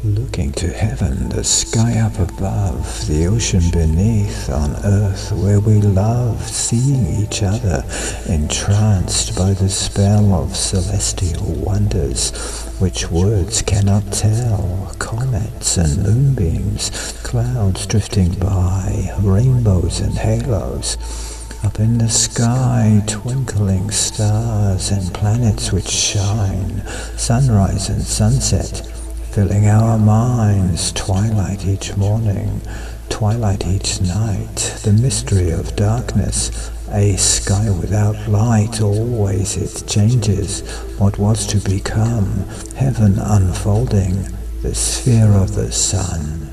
Looking to heaven, the sky up above, the ocean beneath, on earth where we love, seeing each other, entranced by the spell of celestial wonders, which words cannot tell, comets and moonbeams, clouds drifting by, rainbows and halos. Up in the sky, twinkling stars and planets which shine, sunrise and sunset, filling our minds, twilight each morning, twilight each night, the mystery of darkness, a sky without light, always it changes, what was to become, heaven unfolding, the sphere of the sun.